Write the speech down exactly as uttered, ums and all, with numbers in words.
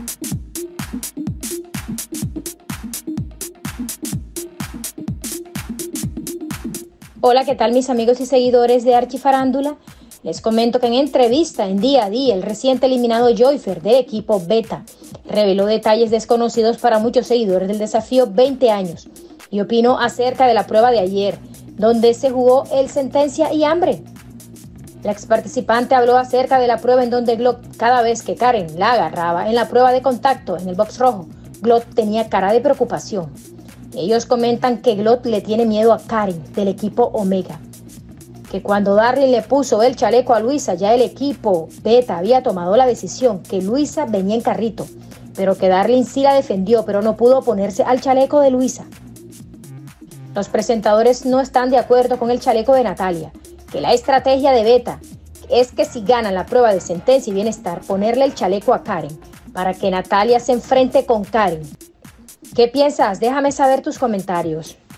Hola, ¿qué tal mis amigos y seguidores de Archifarándula? Les comento que en entrevista en Día a Día, el reciente eliminado Joyfer del equipo Beta reveló detalles desconocidos para muchos seguidores del desafío veinte años y opinó acerca de la prueba de ayer, donde se jugó el Sentencia y Hambre. La ex participante habló acerca de la prueba en donde Glock, cada vez que Karen la agarraba en la prueba de contacto en el box rojo, Glock tenía cara de preocupación. Ellos comentan que Glock le tiene miedo a Karen del equipo Omega, que cuando Darlin le puso el chaleco a Luisa, ya el equipo Beta había tomado la decisión que Luisa venía en carrito, pero que Darlin sí la defendió, pero no pudo oponerse al chaleco de Luisa. Los presentadores no están de acuerdo con el chaleco de Natalia, que la estrategia de Beta es que si ganan la prueba de Sentencia y Bienestar, ponerle el chaleco a Karen, para que Natalia se enfrente con Karen. ¿Qué piensas? Déjame saber tus comentarios.